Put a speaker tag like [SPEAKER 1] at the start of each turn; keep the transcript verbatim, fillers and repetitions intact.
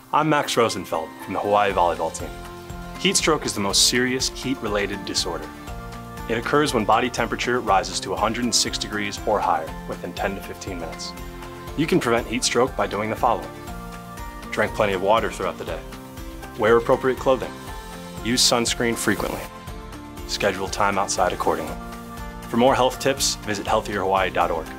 [SPEAKER 1] I'm Max Rosenfeld from the Hawaii volleyball team. Heat stroke is the most serious heat-related disorder. It occurs when body temperature rises to one hundred six degrees or higher within ten to fifteen minutes. You can prevent heat stroke by doing the following. Drink plenty of water throughout the day. Wear appropriate clothing. Use sunscreen frequently. Schedule time outside accordingly. For more health tips, visit healthier hawaii dot org.